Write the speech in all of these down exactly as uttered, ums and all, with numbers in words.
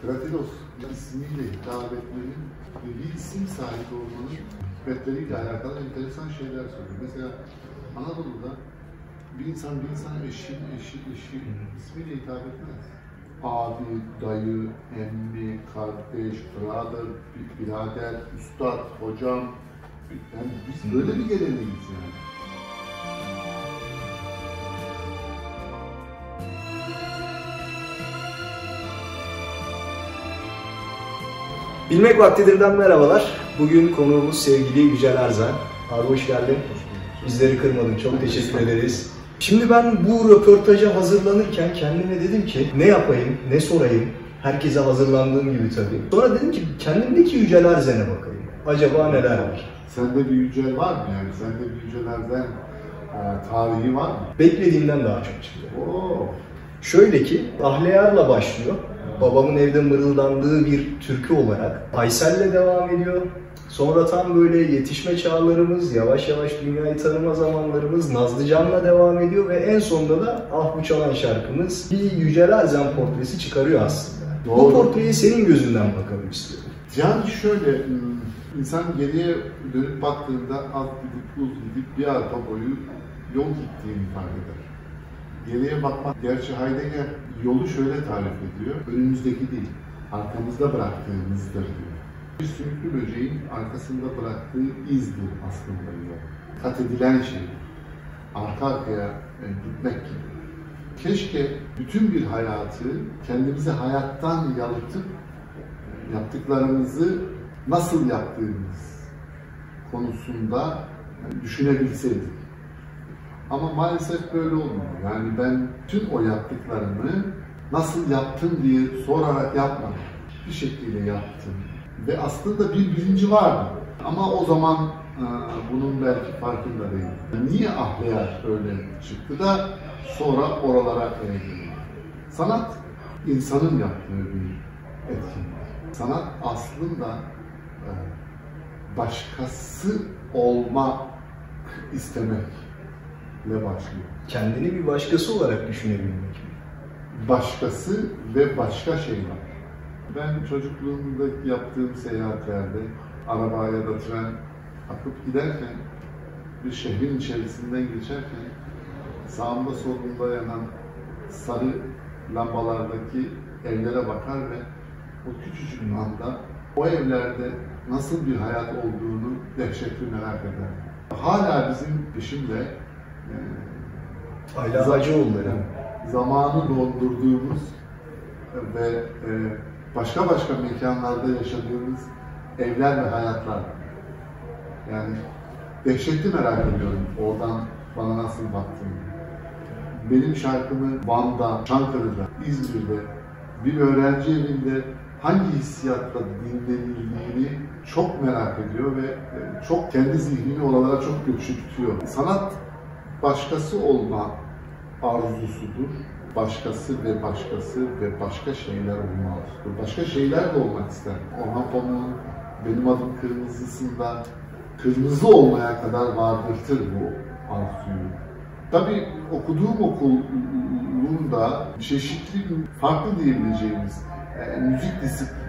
Kratilos ismiyle hitap etmenin ve bir isim sahibi olmanın hikmetleriyle alakalı enteresan şeyler söylüyor. Mesela Anadolu'da bir insan bir insana eşi, eşi, eşi ismiyle hitap etmez. Abi, dayı, emmi, kardeş, brother, birader, üstad, hocam. Yani biz böyle bir geleneğiz yani. Bilmek Vaktidir'den merhabalar. Bugün konuğumuz sevgili Yücel Erzen. Abi hoş geldin. Bizleri kırmadın. Çok teşekkür ederiz. Şimdi ben bu röportaja hazırlanırken kendime dedim ki ne yapayım, ne sorayım? Herkese hazırlandığım gibi tabii. Sonra dedim ki kendimdeki Yücel Erzen'e bakayım. Acaba neler var? Sende bir Yücel var mı yani? Sende bir Yücel Erzen e, tarihi var mı? Beklediğimden daha çok çıktı. Oo. Şöyle ki Ahleyar'la başlıyor. Babamın evde mırıldandığı bir türkü olarak Aysel'le devam ediyor. Sonra tam böyle yetişme çağlarımız, yavaş yavaş dünyayı tanıma zamanlarımız Nazlıcan'la devam ediyor ve en sonunda da Ah Bu Çalan şarkımız bir Yücel Erzen portresi çıkarıyor aslında. Doğru. Bu portreye senin gözünden bakalım istiyorum. Yani şöyle, insan geriye dönüp baktığında alt gidip uz gidip bir arpa boyu yol gittiğini fark eder. Geriye bakmak, gerçi Heidegger yolu şöyle tarif ediyor, önümüzdeki değil, arkamızda bıraktığımızdır diyor. Bir sümüklü böceğin arkasında bıraktığı izdir aslında diyor. Kat edilen şey, arka arkaya e, gitmek gibi. Keşke bütün bir hayatı kendimizi hayattan yalıtıp yaptıklarımızı nasıl yaptığımız konusunda düşünebilseydik. Ama maalesef böyle olmuyor. Yani ben tüm o yaptıklarımı nasıl yaptım diye sorarak yapmadım. Bir şekilde yaptım. Ve aslında bir bilinci vardı. Ama o zaman e, bunun belki farkında değil. Niye Ahleyar öyle çıktı da sonra oralara eğildi? Sanat insanın yaptığı bir etkinlik. Sanat aslında e, başkası olmak istemek ile başlıyor. Kendini bir başkası olarak düşünebilmek. Başkası ve başka şeyler. Ben çocukluğumda yaptığım seyahatlerde araba ya da tren akıp giderken bir şehrin içerisinden geçerken sağımda solumda yanan sarı lambalardaki evlere bakar ve o küçücük anda o evlerde nasıl bir hayat olduğunu dehşetli merak eder. Hala bizim peşimde Ayla Hacıoğulları. Zamanı dondurduğumuz ve e, başka başka mekanlarda yaşadığımız evler ve hayatlar. Yani dehşetli merak ediyorum oradan bana nasıl baktığını. Benim şarkımı Van'da, Çankırı'da, İzmir'de bir öğrenci evinde hangi hissiyatla dinlenildiğini çok merak ediyor ve e, çok kendi zihnini oralara çok göçürtüyor. Sanat başkası olma arzusudur. Başkası ve başkası ve başka şeyler olma arzusudur. Başka şeyler de olmak ister. Orhan Pamuk'un Benim Adım Kırmızısı'nda kırmızı olmaya kadar vardırtır bu arzuyu. Tabii okuduğum okulun da çeşitli, farklı diyebileceğimiz e, müzik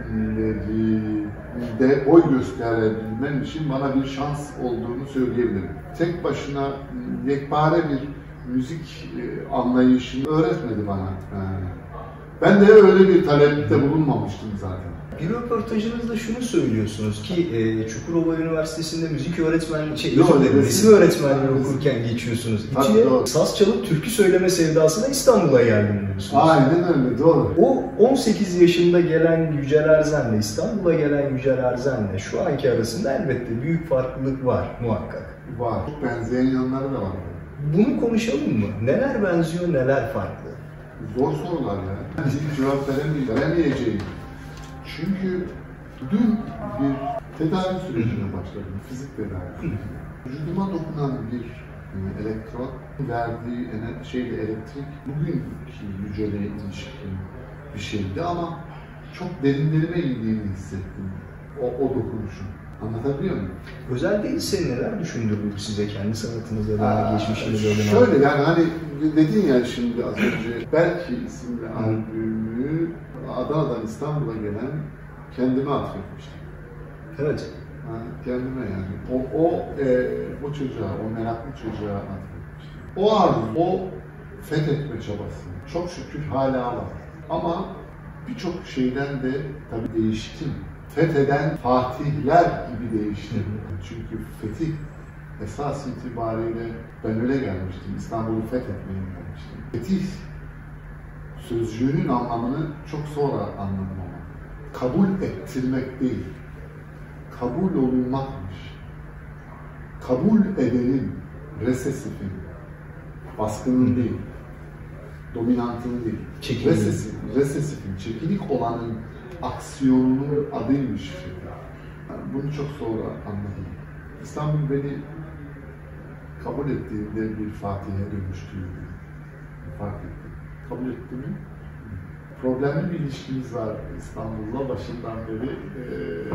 disiplinlerinde boy gösterebilmem için bana bir şans olduğunu söyleyebilirim. Tek başına yekpare bir müzik e, anlayışını öğretmedi bana. E, ben de öyle bir talepte bulunmamıştım zaten. Bir röportajınızda şunu söylüyorsunuz ki e, Çukurova Üniversitesi'nde müzik öğretmenliği, şey, Yok, resim, resim öğretmenliği resim. okurken geçiyorsunuz. Tabii, İçine doğru. saz çalıp türkü söyleme sevdasına İstanbul'a geldim diyorsunuz. Aynen öyle, doğru. O on sekiz yaşında gelen Yücel Erzen'le, İstanbul'a gelen Yücel Erzen'le şu anki arasında elbette büyük farklılık var muhakkak. Var. Çok benzeyen yanları da var. Bunu konuşalım mı? Neler benziyor, neler farklı? Zor sorular ya. Hiç cevap veremeyeceğim, veremeyeceğim. Çünkü dün bir tedavi sürecine başladım, fizik tedavi. Vücuduma dokunan bir elektron verdiği şeyle elektrik bugünkü Yücel'e ilişkin bir şeydi ama çok derinlerime indiğini hissettim o, o dokunuşun. Anlatabiliyor muyum? Özel değilse neler düşündürdü size kendi sanatınızda da geçmişinizde? Şöyle yani hani dedin ya şimdi az önce Belki isimli albümü Adana'dan İstanbul'a gelen kendime atfetmiştim. Evet. Yani kendime yani. O, o e, o çocuğa, o meraklı çocuğa atfetmiştim. O arzu, o fethetme çabası çok şükür hala var. Ama birçok şeyden de tabii değiştim. Fetheden fatihler gibi değiştim. Çünkü fetih esas itibariyle ben öyle gelmiştim. İstanbul'u fethetmeye gelmiştim. Fetih sözcüğünün anlamını çok sonra anladım ama. Kabul ettirmek değil. Kabul olunmakmış. Kabul edenin, resesifin, baskının değil, dominantın değil, resesif, resesifin, çekinik olanın aksiyonunun adıymış. Yani bunu çok sonra anladım. İstanbul beni kabul ettiğinde bir Fatih'e dönüştüğünü fark ettim. Kabul etti mi? Problemli bir ilişkimiz var İstanbul'la başından beri. E,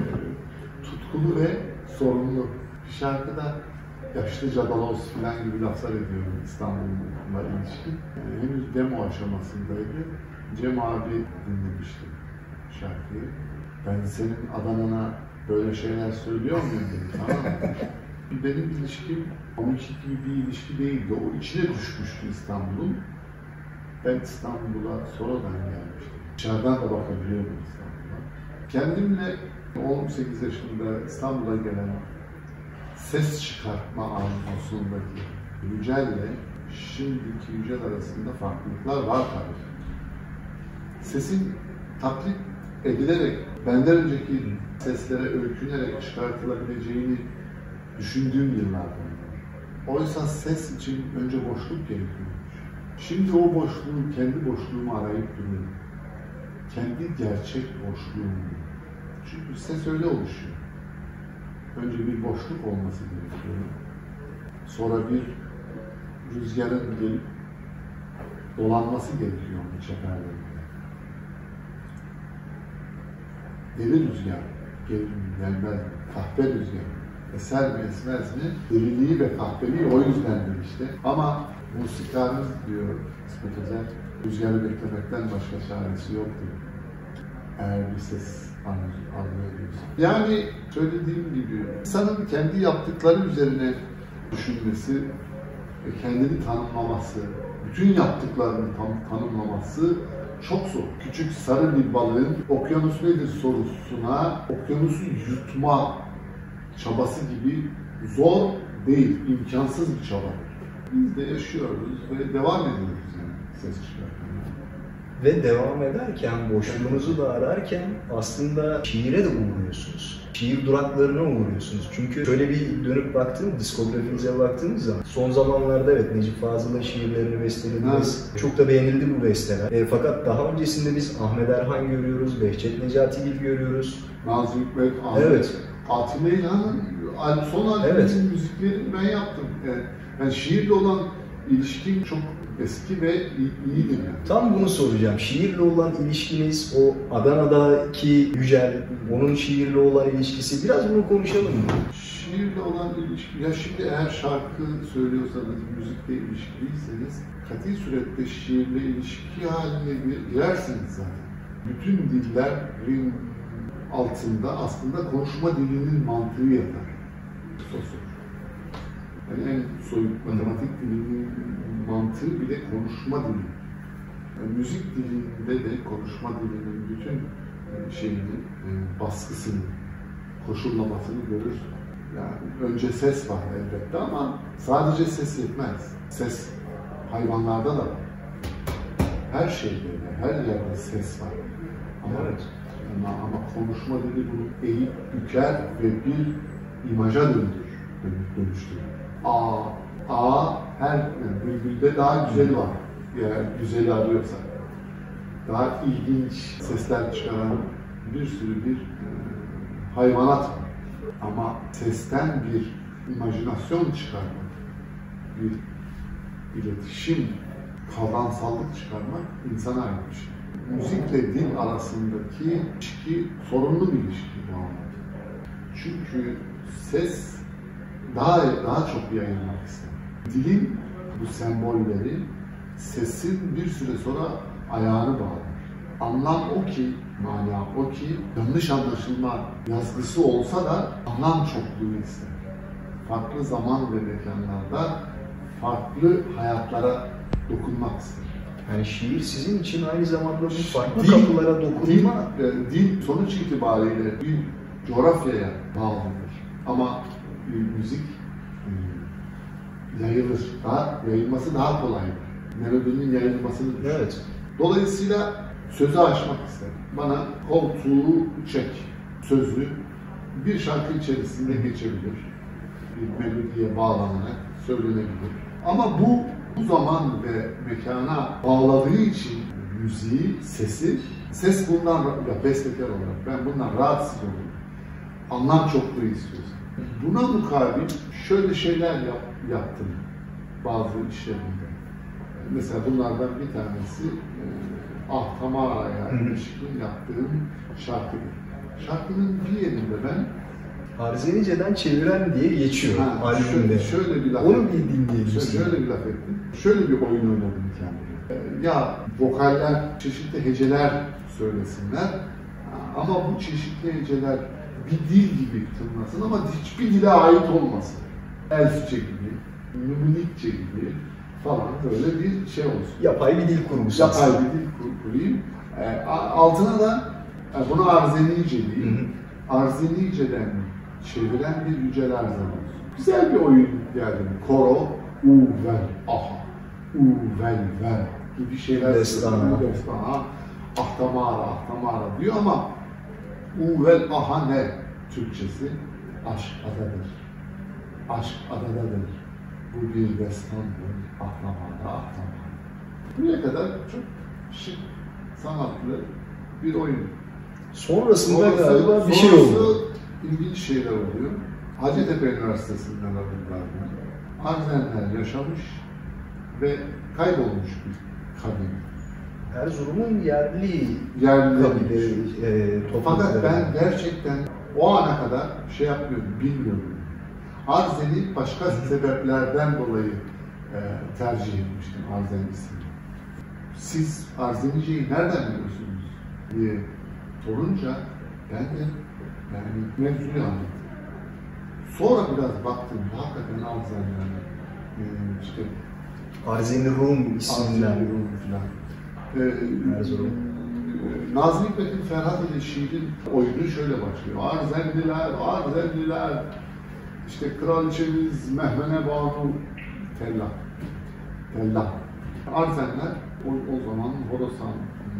tutkulu ve sorumlu. Bir şarkıda yaşlı cadaloz falan gibi laflar ediyorum İstanbul'la ilişkin. E, henüz demo aşamasındaydı. Cem abi dinlemiştim şarkıyı. Ben senin Adana'na böyle şeyler söylüyor muyum dedim, tamam mı? Benim ilişkim onunki gibi bir ilişki değildi. O içine düşmüştü İstanbul'un. Ben İstanbul'a sonradan gelmiştim. Dışarıdan da bakabiliyordum İstanbul'a. Kendimle on sekiz yaşında İstanbul'a gelen ses çıkartma arzusundaki Yücel'le şimdiki Yücel arasında farklılıklar var tabii. Sesin taklit edilerek, benden önceki seslere öykünerek çıkartılabileceğini düşündüğüm yıllardan. Oysa ses için önce boşluk gerekiyormuş. Şimdi o boşluğu, kendi boşluğumu arayıp duruyorum. Kendi gerçek boşluğumu. Çünkü ses öyle oluşuyor. Önce bir boşluk olması gerekiyor. Sonra bir rüzgarın gelip dolanması gerekiyor onun çeperlerinde. Deli rüzgar gelir mi, gelmez mi? Kahpe rüzgar. Eser mi, esmez mi? Deliliği ve kahpeliği o yüzdendir işte. Ama musikarımız diyor İsmet Özel, rüzgarı beklemekten başka çaresi yok diyor. Eğer bir ses anlıyorsa. Yani söylediğim gibi insanın kendi yaptıkları üzerine düşünmesi ve kendini tanımlaması, bütün yaptıklarını tam, tanımlaması çok zor. Küçük sarı bir balığın okyanus nedir sorusuna okyanusu yutma çabası gibi zor değil, imkansız bir çaba. Biz de yaşıyoruz ve devam ediyoruz yani ses çıkartmaya. Ve devam ederken, boşluğunuzu da ararken aslında şiire de uğruyorsunuz. Şiir duraklarına uğruyorsunuz. Çünkü şöyle bir dönüp baktığım, diskografinize baktığınız zaman son zamanlarda evet Necip Fazıl'ın şiirlerini bestelediniz. Evet. Çok da beğenildi bu besteler. E, fakat daha öncesinde biz Ahmet Erhan görüyoruz, Behçet Necatigil görüyoruz. Nazım Hikmet, Ahmet. Evet. Atilla İlhan'ın son albümünün evet. müziklerini ben yaptım. Yani, yani şiirle olan ilişkim çok eski ve iyidir yani. Tam bunu soracağım. Şiirle olan ilişkiniz, o Adana'daki Yücel, onun şiirle olan ilişkisi, biraz bunu konuşalım mı? Şiirle olan ilişki, ya şimdi eğer şarkı söylüyorsanız, müzikle ilişkiliyseniz, kat'i surette şiirle ilişki haline girersiniz zaten. Bütün dillerin altında aslında konuşma dilinin mantığı yatar. Sosyal. Yani en soyut matematik dilinin mantığı bile konuşma dili. Yani müzik dilinde de konuşma dilinin bütün şeyini, baskısını, koşullamasını görür. Yani önce ses var elbette ama sadece ses yetmez. Ses hayvanlarda da var. Her şeyde, her yerde ses var. Ama, evet. ama, ama konuşma dili bunu eğip büker ve bir imaja döndürür, dönüştürür. A, A her yani bülbülde daha güzeli var. Yani güzeli arıyorsak. Daha ilginç sesler çıkaran bir sürü bir e, hayvanat var. Ama sesten bir imajinasyon çıkarmak, bir iletişim, kavramsallık çıkarmak insana ait bir şey. Müzikle dil arasındaki ilişki sorunlu bir ilişki bu anlamda. Çünkü ses daha daha çok yayılmak ister. Dilin bu sembolleri sesin bir süre sonra ayağını bağlar. anlam o ki, mana o ki, yanlış anlaşılma yazgısı olsa da anlam çokluğu ister. Farklı zaman ve mekanlarda farklı hayatlara dokunmak ister. Yani şiir sizin için aynı zamanda bu farklı Dil, kapılara dokunma. Dil, dil sonuç itibariyle bir coğrafyaya bağlıdır. Ama müzik yayılır. Daha, yayılması daha kolaydır. Melodinin yayılmasını düşün. Evet. Dolayısıyla sözü aşmak isterim. Bana koltuğu çek sözü bir şarkı içerisinde geçebilir. Bir melodiye bağlanarak söylenebilir. Ama bu bu zaman ve mekana bağladığı için müziği, sesi, ses bundan, ya bestekar olarak ben bundan rahatsız oluyorum. Anlam çokluğu istiyorsun. Buna mukabil şöyle şeyler yap, yaptım bazı işlerimde. Mesela bunlardan bir tanesi e, Ah Tamara'ya ilişkin yaptığım şarkıdır. Şarkının bir yerinde ben Arzenice'den çeviren diye geçiyor ha, albümde. Şöyle, şöyle bir laf Onu ettim. bir dinleyebiliriz. Şöyle, şöyle bir laf ettim. Şöyle bir oyun oynadım kendime. Ya vokaller çeşitli heceler söylesinler ama bu çeşitli heceler bir dil gibi tınlasın ama hiçbir dile ait olmasın. Elfçe gibi, Münihçe gibi falan böyle bir şey olsun. Yapay bir dil kurmuş Yapay aslında. bir dil kur, kurayım. E, altına da e, bunu Arzenice diyeyim. Arzenice'den çeviren bir yücel Arzenice. Güzel bir oyun geldi. Koro, u vel aha, u vel vel gibi şeyler Destana. Destana. Ahtamara, ahtamara diyor ama u vel aha ne Türkçesi? Aşk adadır. Aşk adadadır. Bu bir destandır. Ahtamara, ahtamara. Buraya kadar çok şık, sanatlı bir oyun. Sonrasında Sonrası, galiba bir şey sonrası oldu. ilginç şeyler oluyor. Hacettepe Üniversitesi'nden alındılar. Arzenler yaşamış ve kaybolmuş bir kabile. Erzurum'un yerli Yerli kabile, e, Fakat toplulukları. ben gerçekten o ana kadar şey yapmıyordum, bilmiyordum. Arzen'i başka sebeplerden dolayı e, tercih etmiştim Arzen ismini. Siz Arzenice'yi nereden biliyorsunuz diye sorunca ben de yani mevzuyu anlattım. Sonra biraz baktım, hakikaten Arzen'den e, işte Arzeni Rum isminden. Arzeni Rum filan. Ee, Erzurum. Nazım Hikmet'in Ferhat ile şiirin oyunu şöyle başlıyor. Arzenliler, Arzenliler, işte kraliçemiz Mehmene Banu Tellah. Tellah. Arzenler o, o zaman Horasan,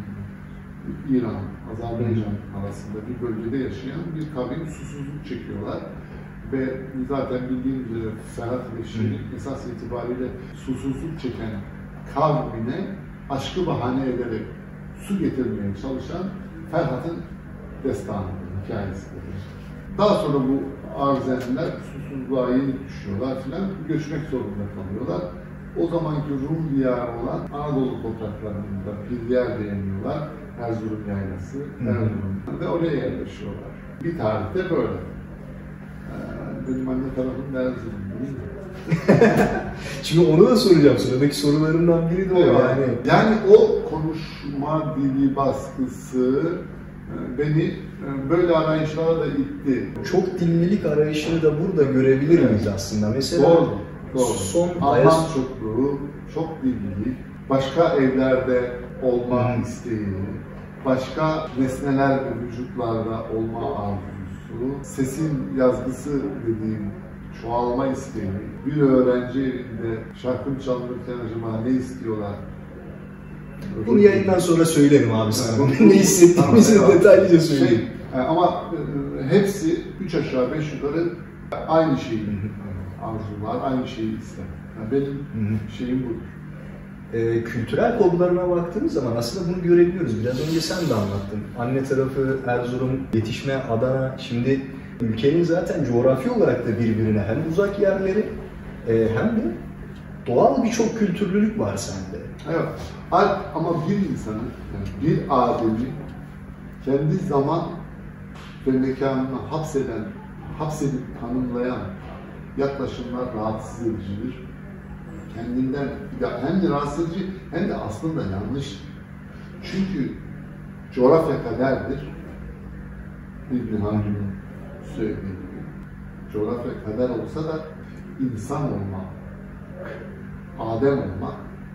İran, Azerbaycan arasında bir bölgede yaşayan bir kavim, susuzluk çekiyorlar. Ve zaten bildiğiniz üzere Ferhat ile şiirin esas itibariyle susuzluk çeken kavmine aşkı bahane ederek su getirmeye çalışan Ferhat'ın destanıdır, hikayesidir. Daha sonra bu Arzenliler susuzluğa yenik düşüyorlar filan, göçmek zorunda kalıyorlar. O zamanki Rum diyarı olan Anadolu topraklarında bir yer beğeniyorlar. Erzurum yaylası, Erzurum ve oraya yerleşiyorlar. Bir tarihte böyle. Benim anne tarafım da Erzurum değil mi? Şimdi onu da soracağım. Sıradaki sorularımdan biri de o. Yani, yani o konuşma dili baskısı beni böyle arayışlara da itti. çok dillilik arayışını da burada görebilir miyiz Evet. aslında? Mesela Doğru, doğru. son Anlam Ayas... çokluğu, çok dillilik, başka evlerde olma Hmm. isteği, başka nesneler ve vücutlarda olma arzusu, sesin yazgısı dediğim çoğalma isteği, bir öğrenci evinde şarkım çalınırken acaba ne istiyorlar? Bunu yayından sonra söylerim abi sana. Evet. Ne hissettiğimizi Tamam, detaylıca söyleyeyim. Şey, ama e, hepsi üç aşağı beş yukarı aynı şeyi arzular, aynı şeyi ister. Yani benim Hı-hı. şeyim budur. Ee, kültürel kodlarına baktığımız zaman aslında bunu görebiliyoruz. Biraz önce sen de anlattın. Anne tarafı Erzurum, yetişme Adana. Şimdi ülkenin zaten coğrafi olarak da birbirine hem uzak yerleri e, hem de doğal birçok kültürlülük var sende. Evet. Ama bir insanın, yani bir ademi kendi zaman ve mekanına hapseden, hapsedip tanımlayan yaklaşımlar rahatsız edicidir. Kendinden hem de rahatsız edici hem de aslında yanlış. Çünkü coğrafya kaderdir. İbn Haldun'un söylediği gibi. Coğrafya kader olsa da insan olmak, Adem olmak,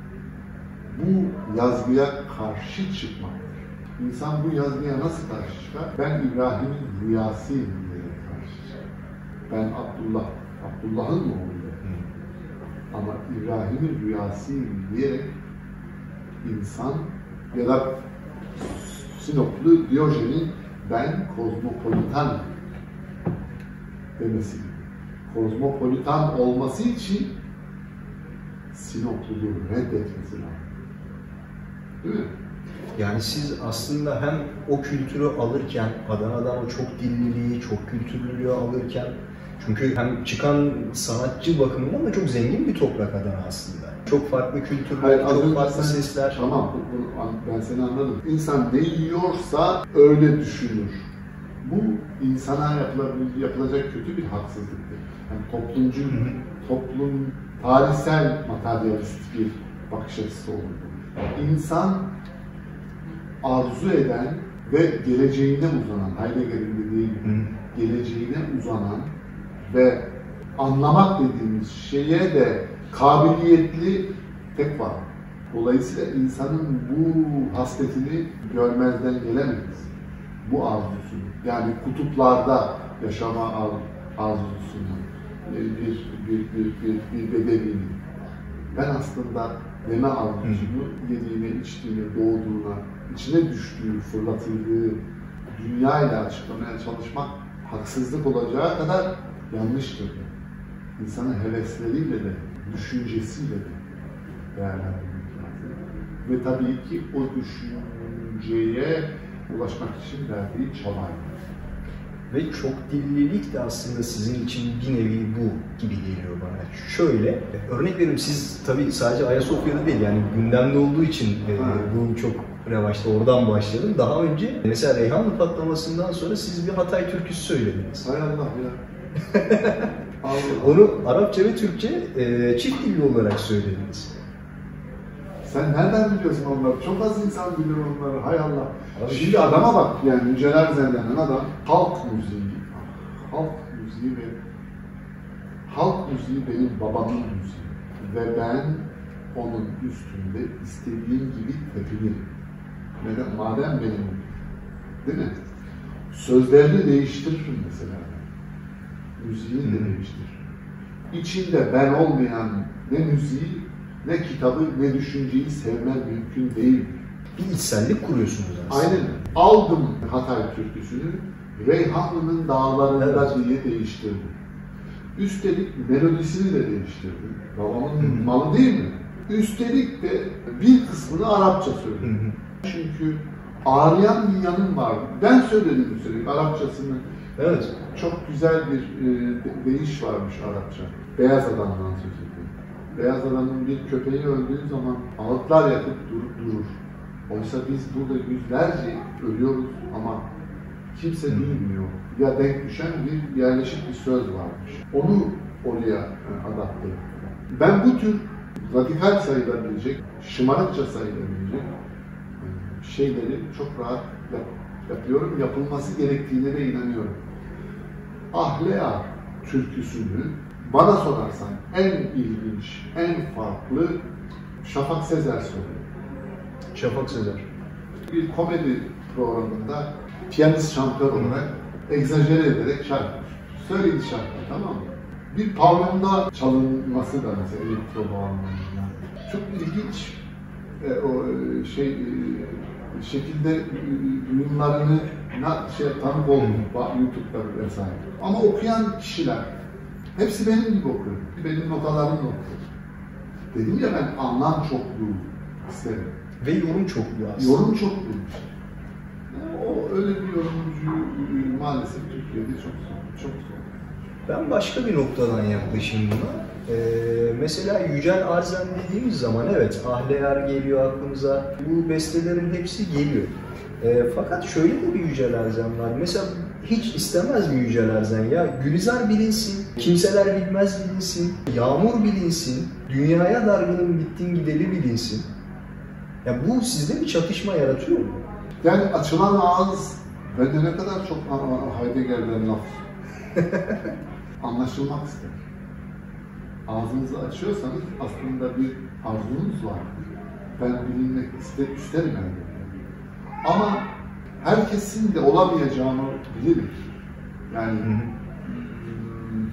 bu yazgıya karşı çıkmaktır. İnsan bu yazgıya nasıl karşı çıkar? Ben İbrahim'in rüyasıyım diye karşı çıkar. Ben Abdullah, Abdullah'ın mı oluyor? Ama İbrahim'in rüyasıyım diyerek insan ya da Sinoplu Diyojen'in ben kozmopolitan demesi. Kozmopolitan olması için Sinopluluğu reddetmesi lazım. Değil mi? Yani siz aslında hem o kültürü alırken, Adana'dan o çok dilliliği, çok kültürlülüğü alırken, çünkü hem çıkan sanatçı bakımından da çok zengin bir toprak Adana aslında. Çok farklı kültürler, Hayır, çok farklı sen, sesler. Tamam, bu, bu, ben seni anladım. İnsan ne yiyorsa öyle düşünür. Bu insana yapılacak kötü bir haksızlıktır. Yani toplumcu, hı hı. toplum, tarihsel materyalist bir bakış açısı olur. İnsan arzu eden ve geleceğine uzanan, Heidegger'in dediği gibi, hı. geleceğine uzanan ve anlamak dediğimiz şeye de kabiliyetli tek var. Dolayısıyla insanın bu hasletini görmezden gelemeyiz. Bu arzusunu, yani kutuplarda yaşama arzusunu, bir, bir, bir, bir, bir bedevinin. Ben aslında yeme arzusunu, yediğine, içtiğine, doğduğuna, içine düştüğü, fırlatıldığı dünyayla açıklamaya çalışmak haksızlık olacağı kadar yanlıştır. İnsanın hevesleriyle de, düşüncesiyle de değerlendirmek lazım. Ve tabii ki o düşünceye ulaşmak için verdiği çabayla. Ve çok dillilik de aslında sizin için bir nevi bu gibi geliyor bana. Şöyle, örnek veriyorum, siz tabii sadece Ayasofya'da değil, yani gündemde olduğu için e, bu çok revaçta, oradan başladım. Daha önce mesela Reyhanlı patlamasından sonra siz bir Hatay türküsü söylediniz. Hay Allah ya. Allah. Onu Arapça ve Türkçe e, çift dilli olarak söylediniz. Sen nereden biliyorsun onları? Çok az insan bilir onları. Hay Allah. Abi şimdi adama bak, yani Yüceler denen adam halk müziği, halk müziği ve halk müziği benim babamın müziği ve ben onun üstünde istediğim gibi tepinirim. Neden? Madem benim, değil mi? Sözlerini değiştiririm mesela. Müziğini de değiştiririm. İçinde ben olmayan ne müziği, ne kitabı, ne düşünceyi sevmem mümkün değil. Bir içsellik kuruyorsunuz aslında. Aynen. Aldım Hatay türküsünü, Reyhanlı'nın dağlarında evet. diye değiştirdim. Üstelik melodisini de değiştirdim. Babamın Hı-hı. malı değil mi? Üstelik de bir kısmını Arapça söyledim. Hı-hı. Çünkü ağrıyan bir yanım vardı. Ben söyledim üstelik Arapçasını. Evet. Çok güzel bir e, deyiş varmış Arapça. Beyaz adamdan söz ediyor. Beyaz adamın bir köpeği öldüğü zaman ağıtlar yakıp durup durur. Oysa biz burada yüzlerce ölüyoruz ama kimse hmm. bilmiyor. Ya denk düşen bir yerleşik bir söz varmış. Onu oraya adapte ettim. Ben bu tür radikal sayılabilecek, şımarıkça sayılabilecek şeyleri çok rahat yap yapıyorum. Yapılması gerektiğine de inanıyorum. Ahlea türküsünü bana sorarsan en ilginç, en farklı Şafak Sezer söylüyor. Şafak Sezer. Bir komedi programında piyanist şampiyon olarak egzajere ederek şarkı söyledi şarkı, tamam mı? Bir pavyonda çalınması da mesela elektro bağlamında. Çok ilginç e, o şey e, şekilde duyumlarını şey tanık oldum YouTube'da vesaire. Ama okuyan kişiler hepsi benim gibi okuyor. Benim notalarımla okuyor. Dedim ya, ben anlam çokluğu isterim. Ve yorum çokluğu aslında. Yorum çokluğu işte. Yani o öyle bir yorumcu maalesef Türkiye'de çok zor. Çok zor. Ben başka bir noktadan yaklaşayım buna. Ee, mesela Yücel Arzen dediğimiz zaman evet Ahleyar geliyor aklımıza. Bu bestelerin hepsi geliyor. Ee, fakat şöyle de bir Yücel Arzen var. Mesela hiç istemez mi Yücel Arzen ya? Gülizar bilinsin, kimseler bilmez bilinsin, yağmur bilinsin, dünyaya dargının bittin gideli bilinsin. Ya bu sizde bir çatışma yaratıyor mu? Yani açılan ağız, bende ne kadar çok Heidegger'den laf anlaşılmak ister. Ağzınızı açıyorsanız aslında bir arzunuz var. Ben bilinmek ister, isterim elbette. Ama herkesin de olamayacağını bilirim. Yani hmm,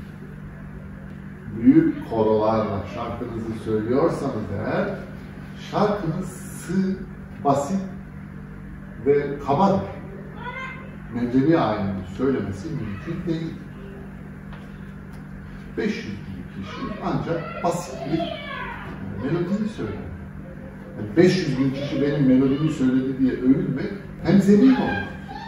büyük korolarla şarkınızı söylüyorsanız eğer, şarkınız sığ, basit ve kabadır. Mevlevi ayinini söylemesi mümkün değil. beş yüz bin kişi ancak basit bir melodiyi söyler. Yani beş yüz bin kişi benim melodimi söyledi diye övünmek hem zemin olur.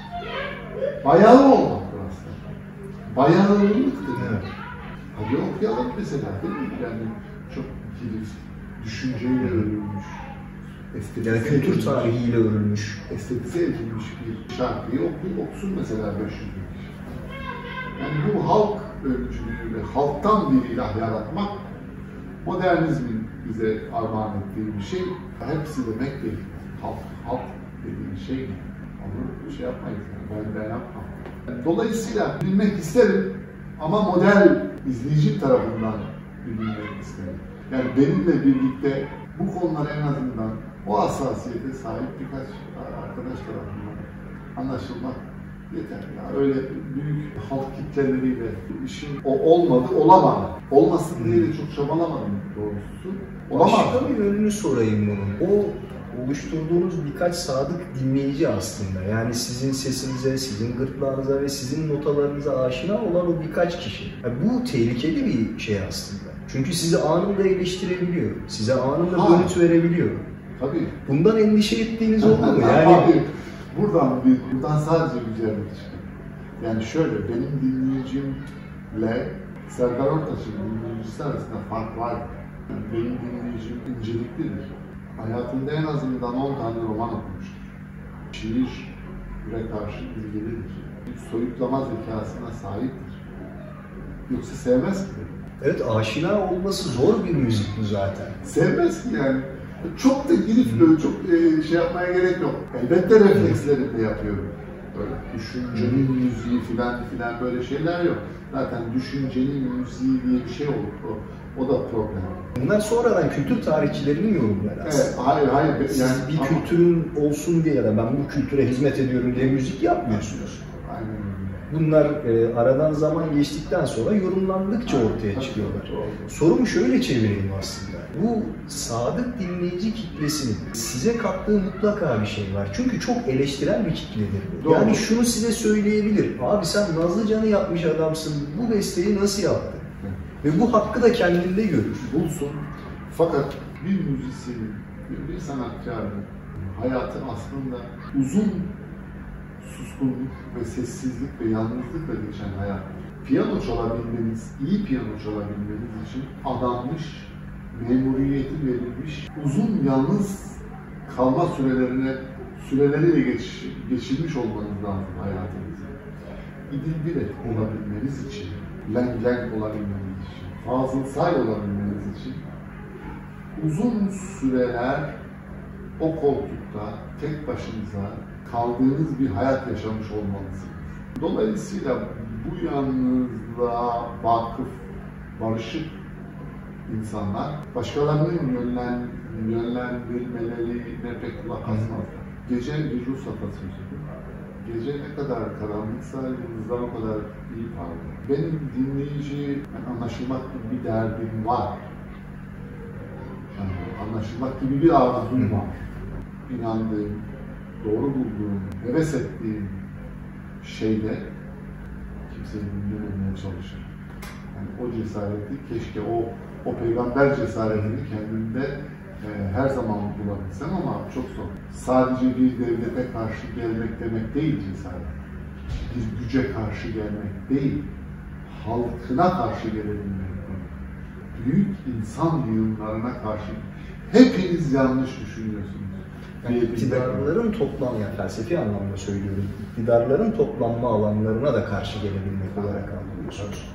Bayağı olmaktır aslında. Bayağılıktır. Evet. Hadi okuyalım mesela değil mi? Yani çok kilit, düşünceyle örülmüş, yani kültür tarihiyle örülmüş, estetize edilmiş bir şarkıyı oku, okusun mesela beş yüz bin kişi. Yani bu halk öncülüğüyle halktan bir ilah yaratmak modernizmin bize armağan ettiği bir şey. Hepsi demek değil. Halk, halk dediğin şey onu şey yapmayız. Yani. Ben, ben yapmam. Dolayısıyla bilmek isterim ama model izleyici tarafından bilinmek isterim. Yani benimle birlikte bu konular en azından o hassasiyete sahip birkaç arkadaş tarafından anlaşılmak yeter. Ya öyle büyük halk kitleleriyle işim o olmadı, olamadı. Olmasın diye de çok çabalamadım doğrusu. Olamaz. Başka bir yönünü sorayım bunun. O oluşturduğunuz birkaç sadık dinleyici aslında. Yani sizin sesinize, sizin gırtlağınıza ve sizin notalarınıza aşina olan o birkaç kişi. Yani bu tehlikeli bir şey aslında. Çünkü sizi anında eleştirebiliyor. Size anında dönüt verebiliyor. Tabii. Bundan endişe ettiğiniz oldu mu? Yani Abi, buradan bir, buradan sadece güzellik çıkıyor. Yani şöyle, benim dinleyicimle Serdar Ortaç'ın dinleyicisi arasında fark var. Yani benim dinleyicim inceliklidir. Hayatında en azından on tane roman okumuştur. Şiire karşı ilgilidir. Soyutlama zekasına sahiptir. Yoksa sevmez ki. Evet, aşina olması zor bir müzik bu zaten. Sevmez ki yani. Çok da gidip böyle çok e, şey yapmaya gerek yok. Elbette reflekslerimle yapıyorum. Böyle düşüncenin müziği filan filan böyle şeyler yok. Zaten düşüncenin müziği diye bir şey olur. O, o da problem. Bunlar sonradan kültür tarihçilerinin yorumları aslında. Evet, hayır hayır. Siz yani, bir ama... kültürün olsun diye ya da ben bu kültüre hizmet ediyorum diye müzik yapmıyorsunuz. Aynen öyle. Bunlar e, aradan zaman geçtikten sonra yorumlandıkça ortaya çıkıyorlar. Sorumu şöyle çevireyim aslında. Bu sadık dinleyici kitlesinin size kattığı mutlaka bir şey var. Çünkü çok eleştiren bir kitledir bu. Doğru. Yani şunu size söyleyebilir. Abi sen Nazlıcan'ı yapmış adamsın. Bu besteyi nasıl yaptın? Ve bu hakkı da kendinde görür. Bulsun. Fakat bir müzisyenin, bir sanatkarın hayatı aslında uzun suskunluk ve sessizlik ve yalnızlıkla geçen hayat. Piyano çalabilmeniz, iyi piyano çalabilmeniz için adanmış, memuriyeti verilmiş, uzun yalnız kalma sürelerine, süreleriyle geç, geçirmiş olmanız lazım hayatınızda. İdil bir et olabilmeniz için, Leng Leng olabilmeniz için, Fazıl Say olabilmeniz için uzun süreler o koltukta tek başınıza kaldığınız bir hayat yaşamış olmalısınız. Dolayısıyla bu yalnızlığa vakıf, barışık insanlar başkalarının yönlen, yönlendirmelerine pek kulak asmazlar. Gece bir Rus atasözüdür. Gece ne kadar karanlıksa yıldızlar o kadar iyi parlıyor. Benim dinleyici anlaşılmak gibi bir derdim var. Yani anlaşılmak gibi bir arzum var. İnandığım, doğru bulduğum, heves ettiğim şeyde kimseyi dinlememeye çalışır. Yani o cesareti, keşke o o peygamber cesaretini kendimde e, her zaman bulabilsem ama çok zor. Sadece bir devlete karşı gelmek demek değil cesaret. Bir güce karşı gelmek değil, halkına karşı gelebilmek. Büyük insan yığınlarına karşı hepiniz yanlış düşünüyorsunuz. Yani iktidarların toplam, yani felsefi anlamda söylüyorum, iktidarların toplanma alanlarına da karşı gelebilmek olarak anlıyorsunuz.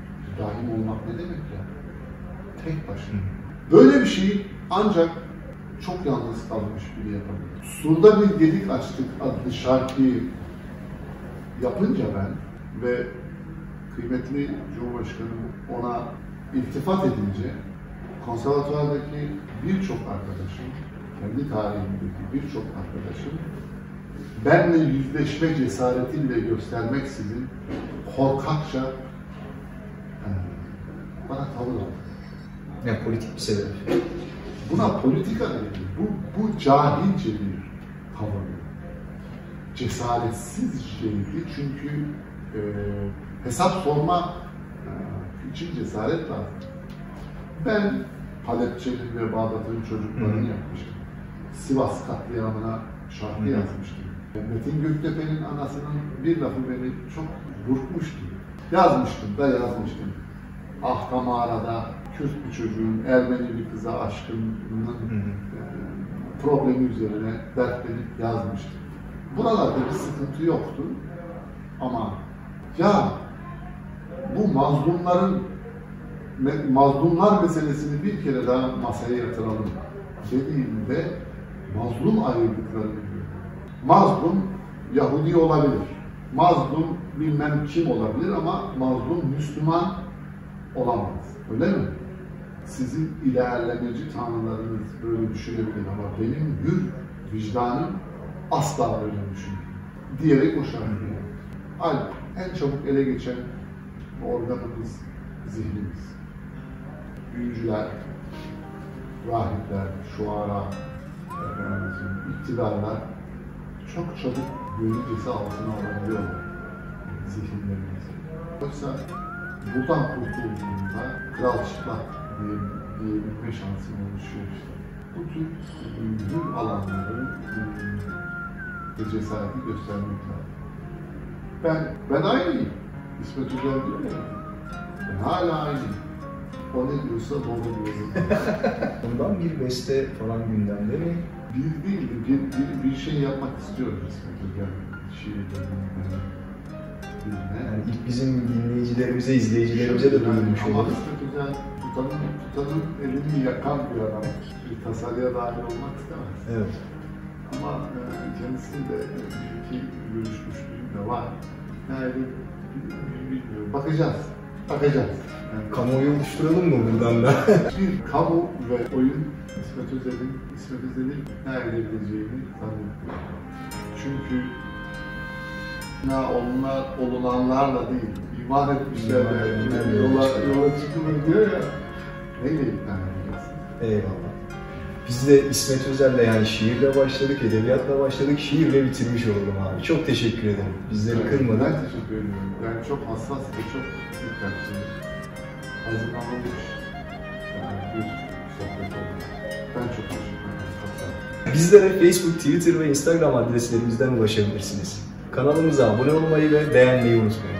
Rahim olmak ne demek ya? Tek başına. Böyle bir şeyi ancak çok yalnız kalmış biri yapabilir. Sur'da bir Gedik Açtık adlı şarkıyı yapınca ben ve kıymetli Cumhurbaşkanım ona iltifat edince konservatuvardaki birçok arkadaşım, kendi tarihimdeki birçok arkadaşım benle yüzleşme cesaretiyle göstermeksizin korkakça bana tavır aldı. Yani politik bir sebep. Buna politika dedi. Bu, bu cahilce bir tavır. Cesaretsizceydi çünkü e, hesap sorma e, için cesaret lazım. Ben Halepçe'nin ve Bağdat'ın çocuklarını Hı. yapmıştım. Sivas katliamına şarkı Hı. yazmıştım. Metin Göktepe'nin anasının bir lafı beni çok burkmuştu. Yazmıştım da yazmıştım. Ahkam mağarada Kürt bir çocuğun Ermeni bir kıza aşkının e, problemi üzerine dertlenip yazmıştım. Buralarda bir sıkıntı yoktu ama ya bu mazlumların mazlumlar meselesini bir kere daha masaya yatıralım dediğimde mazlum ayrılıklarını görüyorum. Mazlum Yahudi olabilir, mazlum bilmem kim olabilir ama mazlum Müslüman olamaz. Öyle mi? Sizin ilerlemeci tanrılarınız böyle düşünebilir ama benim hür vicdanım asla öyle düşünmüyor. Diyerek o şarkıyı. Halbuki en çabuk ele geçen organımız zihnimiz. Büyücüler, rahipler, şuara, iktidarlar çok çabuk yöneticisi altına alabiliyorlar zihinlerimizi. Oysa buradan kurtulduğunda kral çıplak diye, diyebilme şansım oluşuyor işte. Bu tür büyük alanları ve cesareti göstermek lazım. Ben, ben aynıyım. İsmet Özel diyor ya, ben hala aynıyım. O ne diyorsa doğru diyorum. Bundan bir beste falan gündemde mi? Bir değil, bir, bir, bir şey yapmak istiyoruz İsmet Özel şiirlerinde. Yani ilk bizim dinleyicilerimize, izleyicilerimize de duyurmuş olalım. olalım. İsmet Özel tutanın, tutanın elini yakan bir adam. Bir tasarıya dahil olmak istemez. Evet. Ama e, kendisiyle bir iki görüşmüşlüğüm de var. Yani bilmiyorum. Bakacağız. Bakacağız. Yani kamuoyu oluşturalım mı buradan da? Bir kamu ve oyun İsmet Özel'in İsmet Özel'in ne edebileceğini tanımlıyor. Çünkü na onlar olunanlarla değil, iman etmişlerle yola, yola çıkılır diyor ya. Neyle ikna edeceksin? Eyvallah. Biz de İsmet Özel'le yani şiirle başladık, edebiyatla başladık, şiirle bitirmiş oldum abi. Çok teşekkür ederim. Bizleri evet, kırmadın. Ben teşekkür ediyorum. Yani çok hassas ve çok dikkatli hazırlanılmış bir sohbet oldu. Ben çok teşekkür ederim. Bizlere Facebook, Twitter ve Instagram adreslerimizden ulaşabilirsiniz. Kanalımıza abone olmayı ve beğenmeyi unutmayın.